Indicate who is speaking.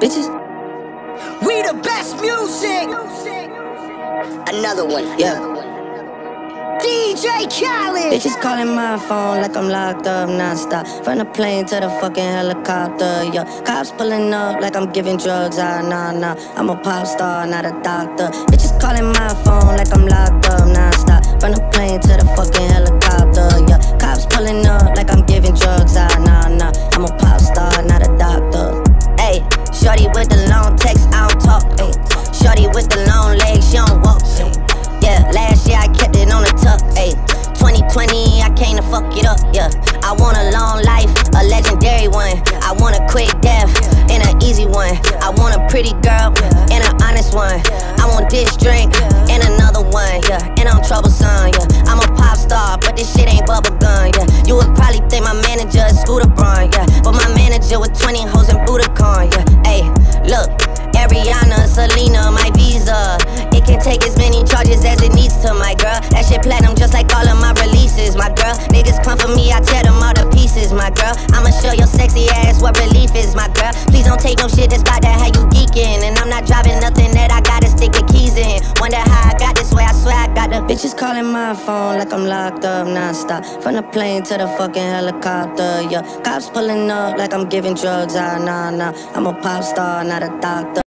Speaker 1: Bitches,
Speaker 2: We the best music. Another one.
Speaker 1: yeah.
Speaker 2: DJ Khaled.
Speaker 1: Bitches calling my phone like I'm locked up non-stop. From the plane to the fucking helicopter, yeah. Cops pulling up like I'm giving drugs, nah. I'm a pop star, not a doctor. Bitches calling my phone like I'm locked up non-stop. From the plane to the fucking helicopter, yeah. Cops pulling up like I'm giving drugs, nah. I'm a pop star, not a doctor. Ayy, shorty with the long text, I don't talk, ayy. Shorty with the long legs, she don't walk, ayy. Yeah, last year I kept it on the tuck, ayy. 2020, I came to fuck it up, yeah. I want a long life, a legendary one. I want a quick death and an easy one. I want a pretty girl and an honest one. I want this drink and another one, yeah. And I'm troublesome, yeah. I'm a pop star, but this shit ain't bubblegum, yeah. You would probably think my manager is Scooter Braun, yeah. But my manager with 20 hoes and Budokan, yeah. Ayy, look, Ariana, Selena, my visa. It can take as many charges as it needs to, my girl. That shit platinum just like all of my releases, my girl. Niggas come for me, I tear them all to pieces, my girl. I'ma show your sexy ass what relief is, my girl. Please don't take no shit that's about to have you geeking. And I'm not driving nothing that I gotta stick the keys in. Wonder how I got this way, I swear I got the bitches calling my phone like I'm locked up non-stop. From the plane to the fucking helicopter, yeah. Cops pulling up like I'm giving drugs, nah. I'm a pop star, not a doctor.